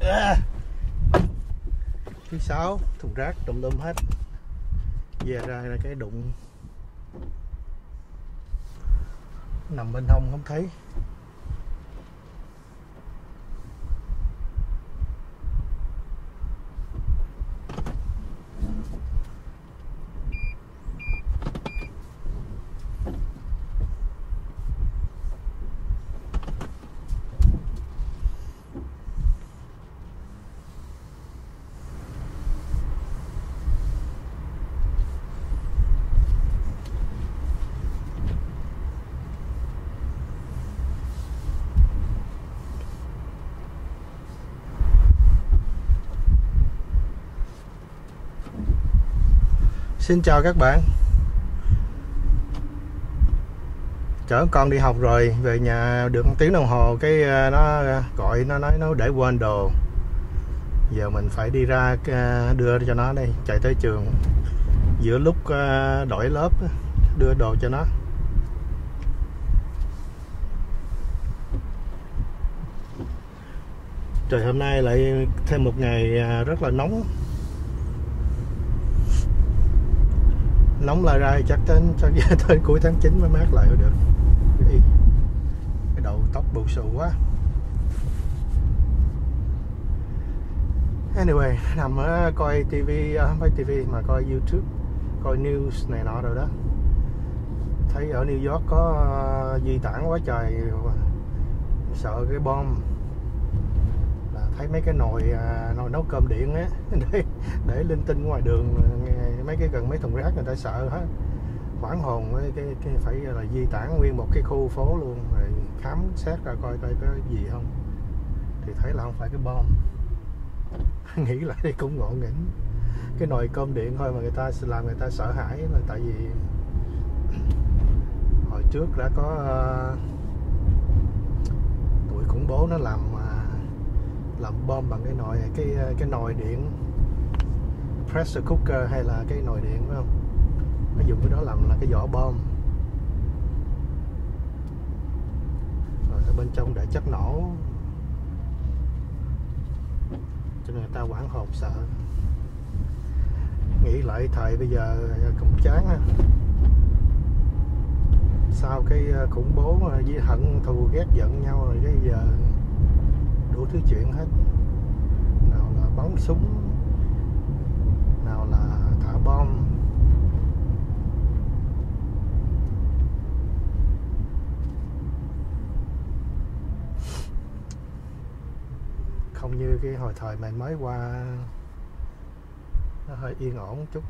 Thứ sáu thùng rác tùm lum hết, về ra là cái đụng nằm bên hông không thấy. Xin chào các bạn. Chở con đi học rồi, về nhà được 1 tiếng đồng hồ cái nó gọi, nó nói nó để quên đồ. Giờ mình phải đi ra đưa cho nó đây, chạy tới trường giữa lúc đổi lớp đưa đồ cho nó. Trời hôm nay lại thêm một ngày rất là nóng. Nóng lại ra chắc tới cuối tháng 9 mới mát lại được. Cái đầu tóc bù xù quá. Anyway, nằm coi TV, không phải TV mà coi YouTube, coi news này nọ rồi đó. Thấy ở New York có di tản quá trời, sợ cái bom. Thấy mấy cái nồi nấu cơm điện á để linh tinh ngoài đường, mấy cái gần mấy thùng rác người ta sợ hết, hoảng hồn. Cái phải là di tản nguyên một cái khu phố luôn, rồi khám xét ra coi có gì không, thì thấy là không phải cái bom. Nghĩ lại thì cũng ngộ nghĩnh, cái nồi cơm điện thôi mà người ta làm người ta sợ hãi, là tại vì hồi trước đã có tụi khủng bố nó làm bom bằng cái nồi điện, pressure cooker hay là cái nồi điện, phải không? Nó dùng cái đó làm là cái vỏ bom, rồi ở bên trong để chất nổ, cho nên người ta hoảng hồn sợ. Nghĩ lại thời bây giờ cũng chán ha. Sau cái khủng bố với hận thù ghét giận nhau rồi, cái giờ đủ thứ chuyện hết. Nào là bắn súng, nào là thả bom. Không như cái hồi thời mình mới qua, nó hơi yên ổn chút.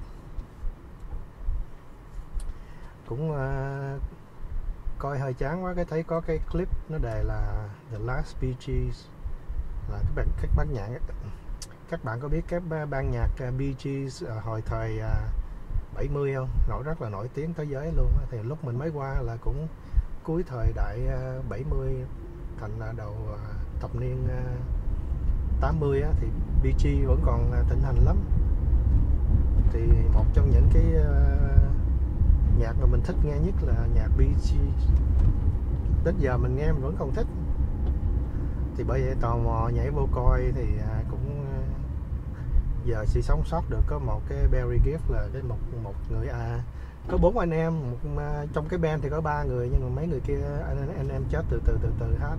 Cũng coi hơi chán quá, cái thấy có cái clip nó đề là The Last Bee Gees, là các ban nhạc. Các bạn có biết cái ban nhạc Bee Gees hồi thời 70 không? Rất là nổi tiếng thế giới luôn. Thì lúc mình mới qua là cũng cuối thời đại 70, thành là đầu thập niên 80 á, thì Bee Gees vẫn còn thịnh hành lắm. Thì một trong những cái nhạc mà mình thích nghe nhất là nhạc Bee Gees. Đến giờ mình nghe mình vẫn còn thích. Thì bởi vậy tò mò nhảy vô coi, thì cũng giờ chỉ sống sót được có một cái Barry Gibb, là cái một người có 4 anh em, trong cái band thì có 3 người, nhưng mà mấy người kia anh em chết từ hết.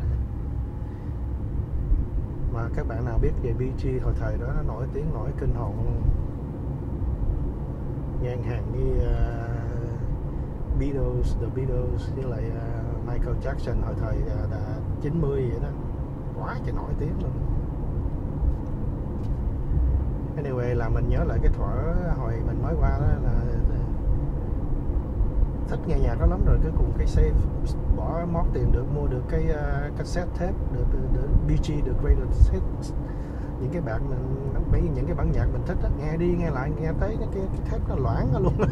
Mà các bạn nào biết về Bee Gees hồi thời đó, nó nổi tiếng nổi kinh hồn luôn, ngang hàng như Beatles, The Beatles với lại Michael Jackson hồi thời 90 vậy đó, quá trời nổi tiếng luôn. Anyway, là mình nhớ lại cái thuở hồi mình mới qua đó, là thích nghe nhạc đó lắm. Rồi cuối cùng cái save bỏ mót tiền được mua được cái cassette tape, được Bee Gees, được Greatest Hits, những cái bạn mình những cái bản nhạc mình thích đó, nghe đi nghe lại, nghe tới cái tape nó loãng ra luôn.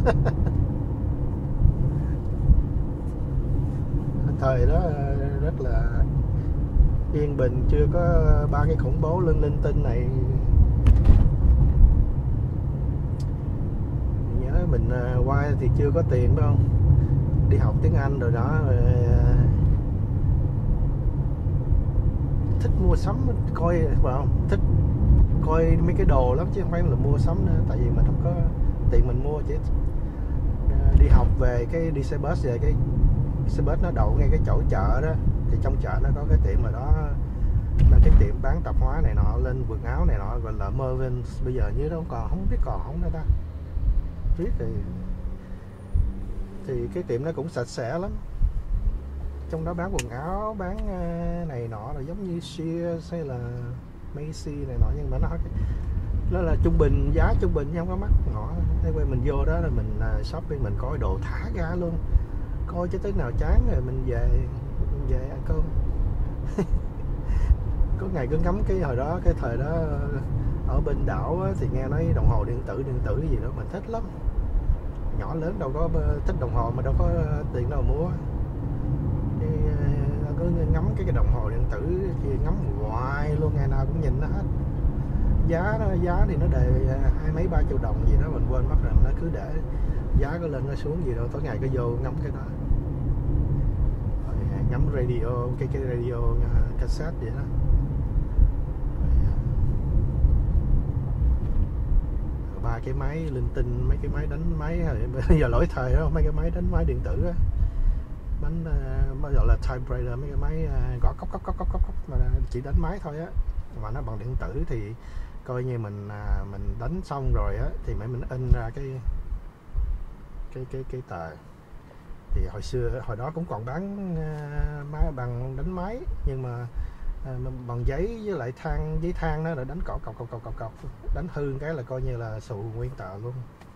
Thời đó rất là yên bình, chưa có ba cái khủng bố linh tinh này. Nhớ mình qua thì chưa có tiền phải không, đi học tiếng Anh rồi đó, rồi thích mua sắm coi vào, thích coi mấy cái đồ lắm chứ không phải là mua sắm nữa, tại vì mình không có tiền mình mua, chỉ đi học về cái đi xe bus về, cái xe bus nó đậu ngay cái chỗ chợ đó, thì trong chợ nó có cái tiệm rồi đó, là cái tiệm bán tạp hóa này nọ, lên quần áo này nọ, gọi là Mervyn. Bây giờ như đó còn không biết còn không nữa ta, biết thì cái tiệm nó cũng sạch sẽ lắm, trong đó bán quần áo, bán này nọ, là giống như Sears hay là Macy này nọ, nhưng mà nó là trung bình, giá trung bình chứ không có mắc ngỏ. Thế quay mình vô đó là mình shopping, mình coi đồ thả ga luôn, coi cho tới nào chán rồi mình về ăn cơm. Có ngày cứ ngắm cái hồi đó, cái thời đó ở bên đảo á, thì nghe nói đồng hồ điện tử gì đó mình thích lắm. Nhỏ lớn đâu có thích đồng hồ mà đâu có tiền đâu mua. Cứ ngắm cái đồng hồ điện tử thì ngắm hoài luôn, ngày nào cũng nhìn nó hết. Giá thì nó đề 20 30 triệu đồng gì đó, mình quên mất rồi, nó cứ để giá có lên nó xuống gì đâu, tối ngày cứ vô ngắm cái đó. Rồi ngắm radio, cái radio cassette vậy đó. Rồi 3 cái máy linh tinh, mấy cái máy đánh máy, bây giờ lỗi thời đó, mấy cái máy đánh máy điện tử á, mới gọi là typewriter, mấy cái máy gõ cốc mà chỉ đánh máy thôi á, mà nó bằng điện tử thì coi như mình đánh xong rồi á thì mình in ra cái tờ. Thì hồi đó cũng còn bán máy bằng đánh máy, nhưng mà bằng giấy với lại giấy than đó, là đánh cọc, đánh hư cái là coi như là xù nguyên tờ luôn.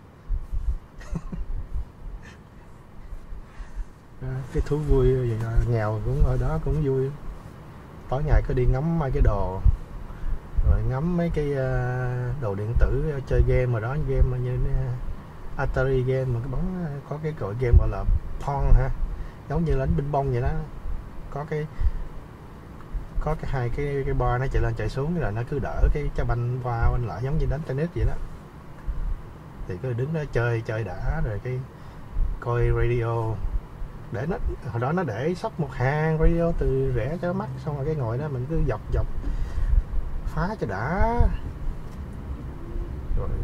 Cái thú vui nghèo cũng ở đó cũng vui, tối ngày cứ đi ngắm mấy cái đồ, rồi ngắm mấy cái đồ điện tử, chơi game mà đó, game như Atari game mà cái bóng, có cái gọi game gọi là Pong ha, giống như đánh binh bông vậy đó, có cái hai cái bar nó chạy lên chạy xuống, rồi nó cứ đỡ cái trái banh qua banh lại, giống như đánh tennis vậy đó. Thì cứ đứng đó chơi đã, rồi cái coi radio, để nó hồi đó nó để sắp một hàng radio từ rẻ cho mắc, xong rồi cái ngồi đó mình cứ dọc phá cho đã. Rồi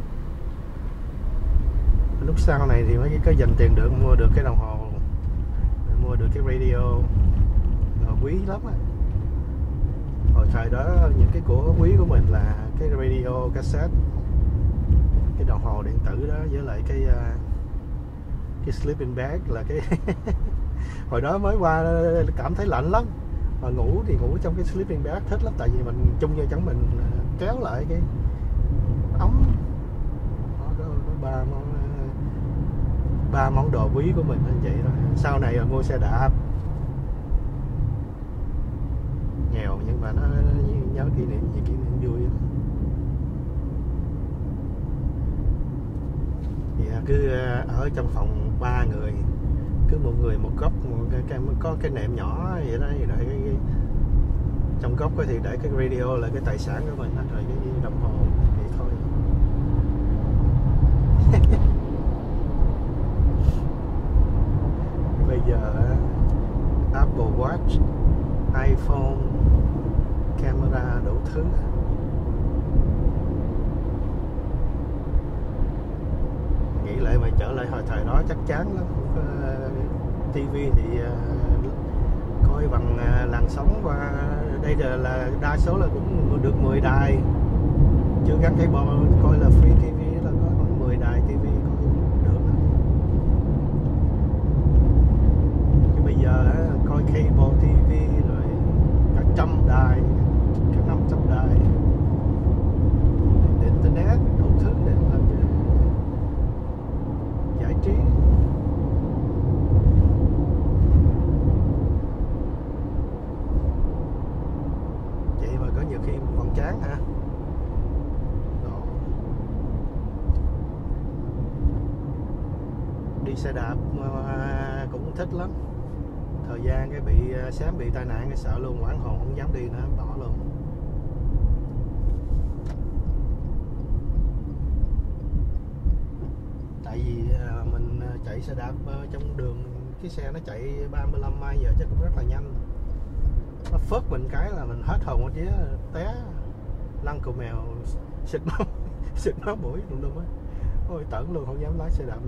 lúc sau này thì mới có dành tiền được mua được cái đồng hồ, mua được cái radio, quý lắm á. Hồi thời đó những cái của quý của mình là cái radio cassette, cái đồng hồ điện tử đó, với lại cái sleeping bag là cái hồi đó mới qua cảm thấy lạnh lắm, mà ngủ thì ngủ trong cái sleeping bag thích lắm, tại vì mình chung vô chẳng mình kéo lại cái ống. Đó, có ba món đồ quý của mình như vậy đó. Sau này mua xe đạp, nghèo nhưng mà nó nhớ kỷ niệm vui đó. Thì cứ ở trong phòng 3 người, cứ một người một góc, có cái nệm nhỏ vậy đó, rồi cái trong góc thì để cái radio là cái tài sản của mình, rồi cái đồng hồ vậy thôi. Bây giờ Apple Watch, iPhone, camera đủ thứ. Nghĩ lại mà trở lại hồi thời đó chắc chán lắm. TV thì coi bằng làn sóng qua đây, là đa số là cũng được 10 đài, chưa gắn cable, coi là free TV là có khoảng 10 đài TV coi cũng được. Chứ bây giờ coi cable TV rồi cả 100 đài, cả 500 đài, internet đủ thứ để làm giải trí. Vậy mà có nhiều khi còn chán hả? Đó. Đi xe đạp cũng thích lắm. Thời gian cái sáng bị tai nạn cái sợ luôn, hoảng hồn không dám đi nữa, bỏ luôn. Tại vì mình chạy xe đạp trong đường, cái xe nó chạy 35 mai giờ chắc cũng rất là nhanh, nó phớt mình cái là mình hết hồn một vía, té lăn cừu mèo, xịt máu mũi luôn á. Ôi tởn luôn, không dám lái xe đạp nữa.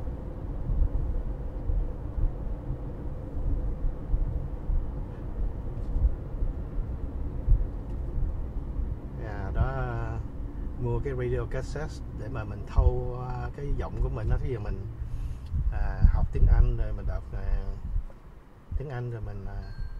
Đó, mua cái radio cassette để mà mình thâu cái giọng của mình đó. Thí dụ mình học tiếng Anh rồi mình đọc tiếng Anh rồi mình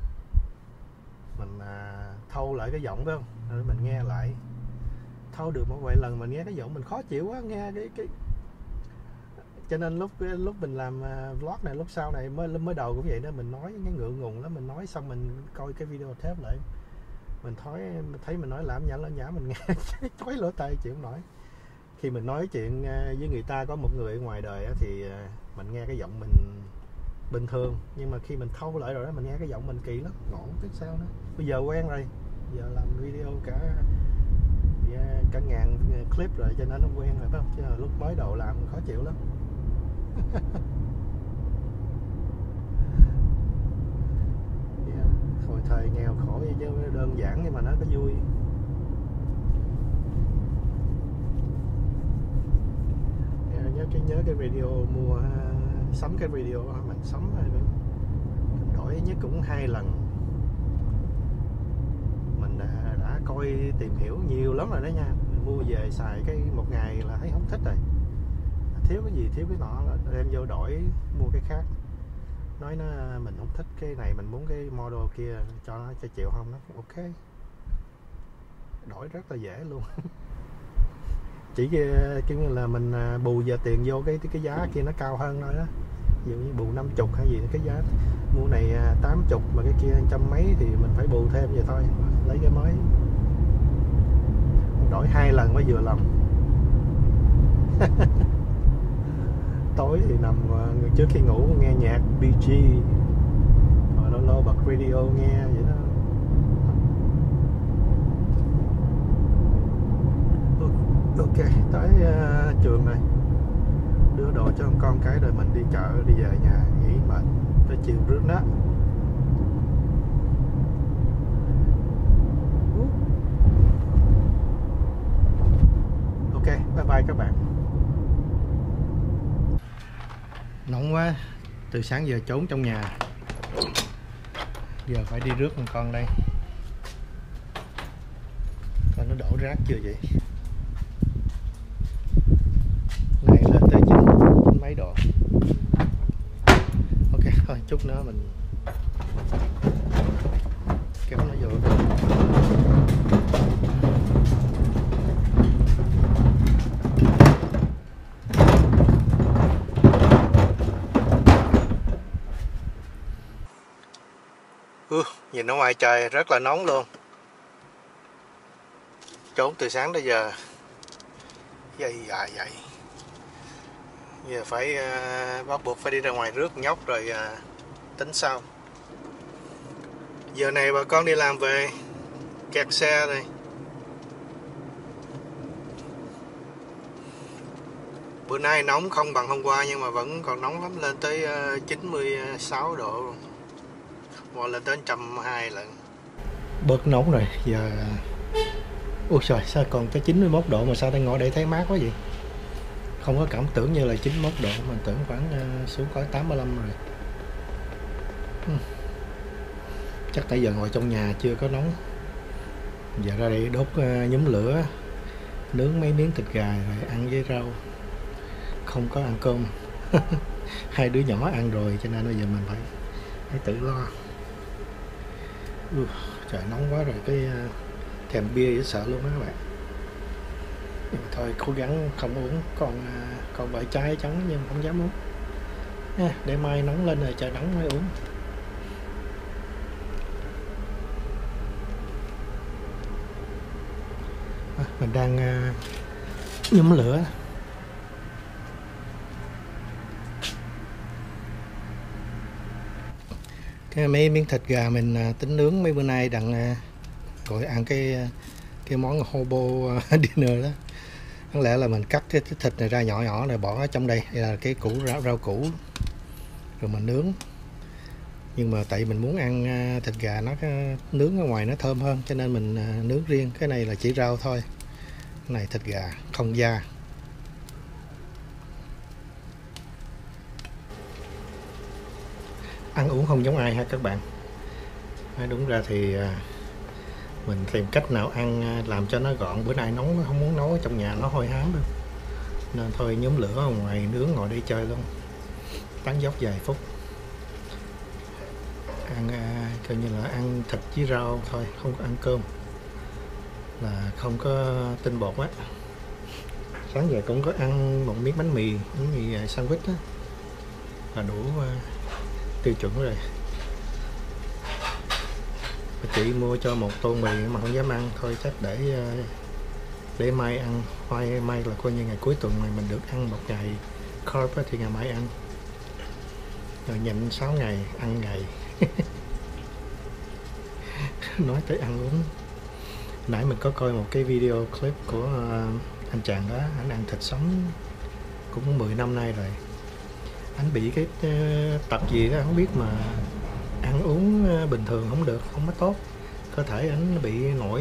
thâu lại cái giọng phải không, rồi mình nghe lại. Thâu được một vài lần mình nghe cái giọng mình khó chịu quá, nghe cái cho nên lúc mình làm vlog này, lúc sau này mới đầu cũng vậy đó, mình nói cái ngượng ngùng lắm. Mình nói xong mình coi cái video tape lại, mình thấy mình nói làm nhảm mình nghe chói lỗ tai chịu không nổi. Khi mình nói chuyện với người ta, có một người ở ngoài đời thì mình nghe cái giọng mình bình thường, nhưng mà khi mình thâu lại rồi đó, mình nghe cái giọng mình kỳ lắm, ngộ biết sao nữa. Bây giờ quen rồi, giờ làm video cả ngàn clip rồi cho nên nó quen rồi, phải không? Chứ lúc mới đầu làm khó chịu lắm. Hồi thời nghèo khổ vậy chứ đơn giản, nhưng mà nó có vui. Nhớ cái radio mua sắm cái radio mình sắm mình đổi nhất cũng 2 lần. Mình đã coi tìm hiểu nhiều lắm rồi đó nha. Mình mua về xài cái một ngày là thấy không thích rồi, thiếu cái gì thiếu cái nọ là đem vô đổi mua cái khác. Nói nó mình không thích cái này, mình muốn cái model kia, cho nó cho chịu không, nó ok, đổi rất là dễ luôn. Chỉ cái là mình bù giờ tiền vô cái giá kia nó cao hơn thôi đó. Ví dụ như bù 50 hay gì, cái giá mua này 80 mà cái kia trăm mấy thì mình phải bù thêm vậy thôi, lấy cái mới. Đổi 2 lần mới vừa lòng. Tối thì nằm trước khi ngủ nghe nhạc Bee Gees, rồi lâu lâu bật radio nghe vậy đó. Ok, tới trường này, đưa đồ cho con cái rồi mình đi chợ, đi về nhà nghỉ mệt tới chiều rước đó. Ok, bye bye các bạn. Nóng quá, từ sáng giờ trốn trong nhà, giờ phải đi rước con đây. Coi nó đổ rác chưa vậy. Này lên tới 9 mấy độ. Ok, thôi chút nữa mình kéo nó vô. Nhìn ở ngoài trời rất là nóng luôn. Trốn từ sáng tới giờ dày vậy. Giờ phải bắt buộc phải đi ra ngoài rước nhóc rồi tính sau. Giờ này bà con đi làm về kẹt xe rồi. Bữa nay nóng không bằng hôm qua nhưng mà vẫn còn nóng lắm, lên tới 96 độ. Qua lên tới 120 lần. Bớt nóng rồi, giờ ôi trời, sao còn tới 91 độ mà sao đang ngồi đây thấy mát quá vậy? Không có cảm tưởng như là 91 độ, mình tưởng khoảng xuống khỏi 85 rồi. Chắc tại giờ ngồi trong nhà chưa có nóng. Giờ ra đây đốt nhóm lửa, nướng mấy miếng thịt gà rồi ăn với rau. Không có ăn cơm. Hai đứa nhỏ ăn rồi cho nên bây giờ mình phải tự lo. Trời nóng quá rồi, cái thèm bia dễ sợ luôn đó các bạn. Nhưng mà thôi cố gắng không uống, còn vợ chai trắng nhưng không dám uống để mai nóng lên rồi trời nóng mới uống. Mình đang nhóm lửa. Cái mấy miếng thịt gà mình tính nướng mấy bữa nay đặng gọi ăn cái món hobo dinner đó. Đáng lẽ là mình cắt cái thịt này ra nhỏ nhỏ này bỏ ở trong đây là cái rau củ rồi mình nướng. Nhưng mà tại mình muốn ăn thịt gà nó nướng ở ngoài nó thơm hơn, cho nên mình nướng riêng. Cái này là chỉ rau thôi, cái này thịt gà không da. Ăn uống không giống ai ha các bạn. Đúng ra thì mình tìm cách nào ăn làm cho nó gọn. Bữa nay nóng không muốn nấu ở trong nhà, nó hôi hám đâu, nên thôi nhóm lửa ở ngoài nướng ngồi đây chơi luôn, tán dốc vài phút. Ăn coi như là ăn thịt với rau thôi, không có ăn cơm, là không có tinh bột á. Sáng giờ cũng có ăn một miếng bánh mì sandwich á, là đủ tiêu chuẩn rồi. Chị mua cho một tô mì mà không dám ăn, thôi chắc để mai ăn. Mai là coi như ngày cuối tuần này mình được ăn một ngày carb thì ngày mai ăn, rồi nhịn 6 ngày ăn ngày. Nói tới ăn uống, nãy mình có coi một cái video clip của anh chàng đó, anh ăn thịt sống cũng 10 năm nay rồi. Anh bị cái tật gì đó không biết, mà ăn uống bình thường không được, không có tốt. Cơ thể anh bị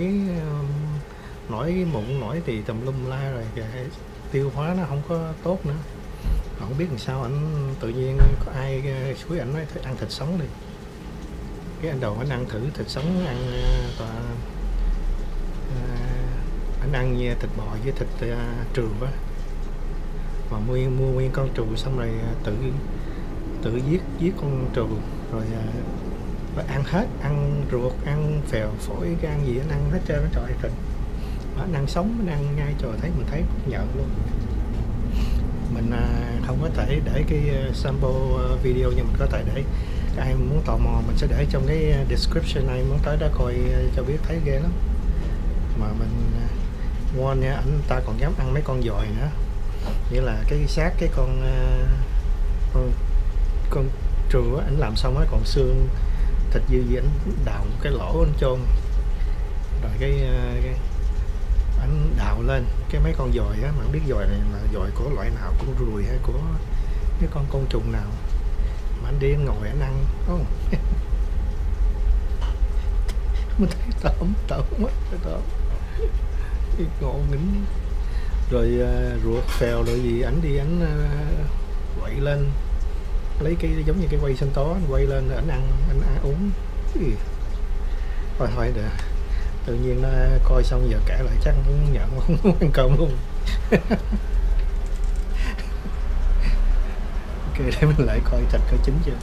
nổi mụn, nổi thì tùm lum la rồi, tiêu hóa nó không có tốt nữa. Không biết làm sao anh tự nhiên có ai xúi ảnh nói ăn thịt sống đi. Cái anh đầu anh ăn thử thịt sống, anh ăn thịt bò với thịt trừ á, mà mua nguyên con trù, xong rồi tự giết con trù, rồi ăn hết, ăn ruột, ăn phèo, phổi, gan gì anh ăn hết trơn. Trời thịt anh ăn sống, anh ăn ngay, trời thấy mình thấy nhợn luôn. Mình không có thể để cái sample video, nhưng mình có thể để ai muốn tò mò mình sẽ để trong cái description này, muốn tới đó coi cho biết, thấy ghê lắm. Mà mình ngon nha, anh ta còn dám ăn mấy con dòi nữa, nghĩa là cái xác cái con trù á, anh làm xong á còn xương thịt dư gì, anh đào cái lỗ anh chôn, rồi cái anh đào lên cái mấy con dòi á, mà không biết dòi này là dòi của loại nào, của ruồi hay của cái con côn trùng nào, mà anh đi anh ngồi anh ăn. Mình thấy tởm quá, tởm ngộ nghĩnh. Rồi ruột phèo rồi gì, ảnh đi ảnh quậy lên, lấy cái giống như cái quay sinh tố, anh quay lên anh ăn uống. Thôi để tự nhiên nó coi xong giờ kể lại chắc cũng nhận không muốn ăn cơm luôn. Ok, để mình lại coi thịt coi chín chưa.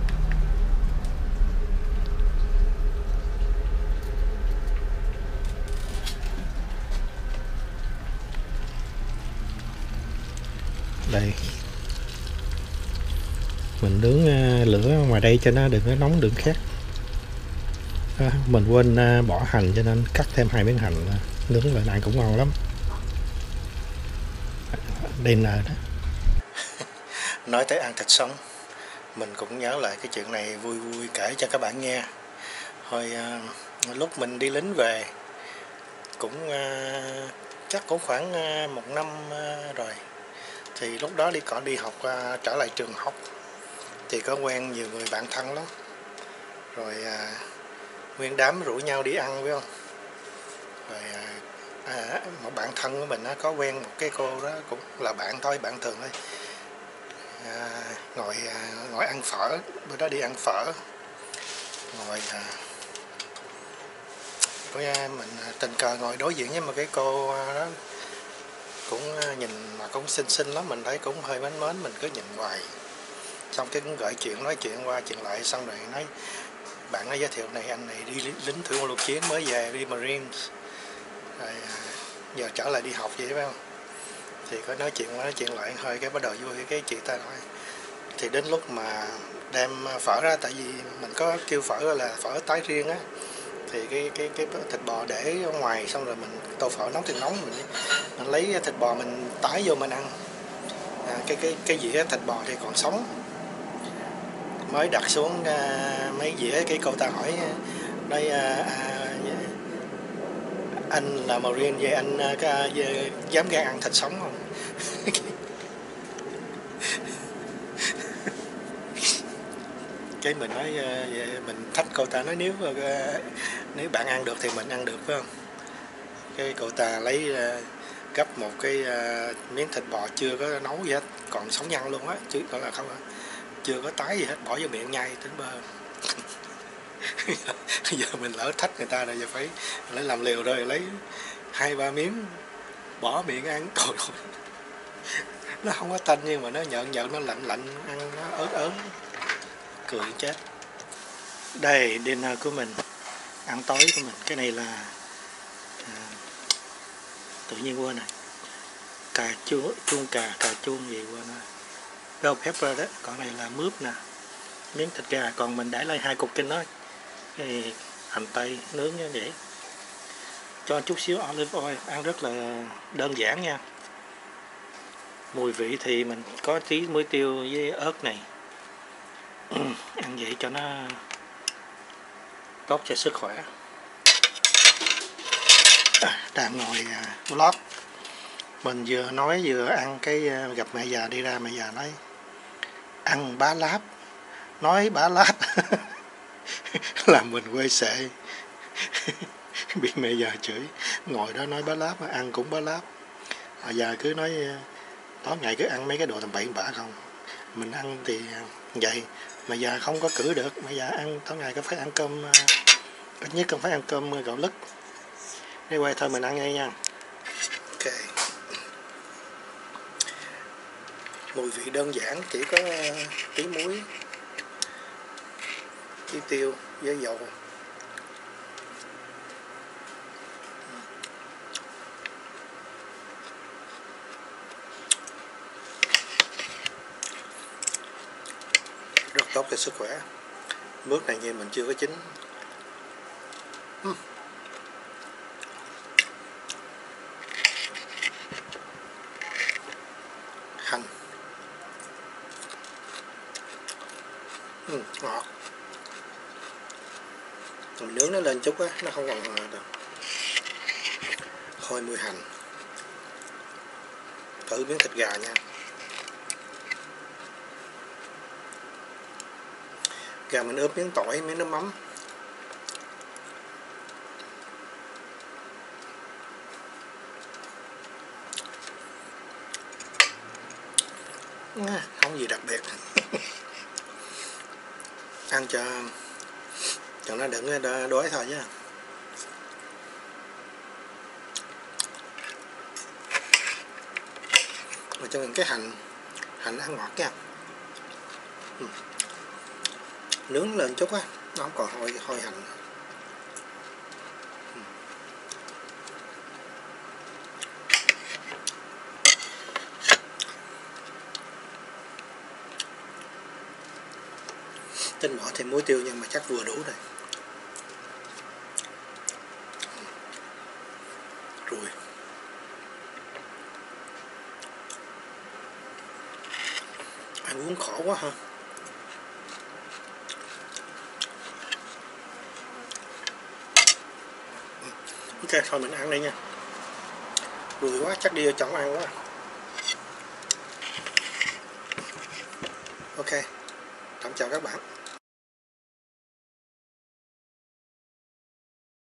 Đây, mình nướng lửa ngoài đây cho nó đừng có nóng, đừng khét. Mình quên bỏ hành cho nên cắt thêm 2 miếng hành, nướng lại ăn cũng ngon lắm. Dinner đó. Nói tới ăn thịt sống, mình cũng nhớ lại cái chuyện này vui vui kể cho các bạn nghe. Hồi lúc mình đi lính về cũng chắc cũng khoảng 1 năm rồi, thì lúc đó còn đi học, trở lại trường học thì có quen nhiều người bạn thân lắm, rồi nguyên đám rủ nhau đi ăn, phải không? Rồi một bạn thân của mình có quen một cái cô đó, cũng là bạn thôi, bạn thường thôi. Ngồi ăn phở, bữa đó đi ăn phở, ngồi mình tình cờ ngồi đối diện với một cái cô đó, cũng nhìn mà cũng xinh xinh lắm, mình thấy cũng hơi mến mến, mình cứ nhìn hoài. Xong cái cũng gợi chuyện, nói chuyện qua chuyện lại, xong rồi nói bạn nói giới thiệu này, anh này đi lính thủy quân lục chiến mới về, đi Marines, rồi giờ trở lại đi học vậy, phải không? Thì có nói chuyện lại hơi, cái bắt đầu vui. Cái chị ta nói thì đến lúc mà đem phở ra, tại vì mình có kêu phở là phở tái riêng á, thì cái thịt bò để ở ngoài, xong rồi mình tô phở nóng tiền nóng, mình lấy thịt bò mình tái vô mình ăn. Cái dĩa thịt bò thì còn sống, mới đặt xuống mấy dĩa, cái cô ta hỏi đây anh là Marine vậy, anh dám gan ăn thịt sống không? Cái mình nói mình thách cô ta, nói nếu bạn ăn được thì mình ăn được, phải không? Cái cô ta lấy gấp một cái miếng thịt bò chưa có nấu gì hết, còn sống nhăn luôn á, chứ gọi là không, chưa có tái gì hết, bỏ vô miệng nhai đến bơ. Giờ mình lỡ thách người ta rồi, giờ phải lấy làm liều rồi, lấy 2-3 miếng bỏ miệng ăn. Trời ơi, nó không có tanh nhưng mà nó nhợn nhợn, nó lạnh lạnh, ăn nó ớt ớt, cười chết. Đây dinner của mình, ăn tối của mình. Cái này là tự nhiên quên này, cà chua, cà chuông gì quên rồi, bell pepper đó. Còn này là mướp nè, miếng thịt gà, còn mình để lại 2 cục kinh đó, cái hành tây nướng như vậy, cho chút xíu olive oil, ăn rất là đơn giản nha. Mùi vị thì mình có tí muối tiêu với ớt này. Ăn vậy cho nó tốt cho sức khỏe. Đang ngồi vlog, mình vừa nói vừa ăn, cái gặp mẹ già đi ra, mẹ già nói ăn bá láp, nói bá láp. Làm mình quê sệ. Bị mẹ già chửi, ngồi đó nói bá láp mà ăn cũng bá láp. Bà già cứ nói tối ngày cứ ăn mấy cái đồ tầm bậy bạ không. Mình ăn thì vậy, mẹ già không có cử được. Mẹ già ăn tối ngày có phải ăn cơm, ít nhất còn phải ăn cơm gạo lứt. Đây quay thôi, mình ăn ngay nha. Ok, mùi vị đơn giản, chỉ có tí muối, tí tiêu với dầu. Rất tốt cho sức khỏe. Mướp này như mình chưa có chín. Hành. Ngọt. Mình nướng nó lên chút á, nó không còn được. Hôi mùi hành. Thử miếng thịt gà nha. Gà mình ướp miếng tỏi, miếng nước mắm. Không gì đặc biệt. Ăn cho nó đừng đói thôi chứ. Mà cho mình cái hành ăn ngọt nha. Nướng lên chút á, nó không còn hôi hành. Tính bỏ thêm muối tiêu nhưng mà chắc vừa đủ rồi. Rồi. Ăn uống khổ quá ha. Ok, thôi mình ăn đây nha. Rùi quá, chắc đi vô chồng ăn quá. Ok, tạm chào các bạn.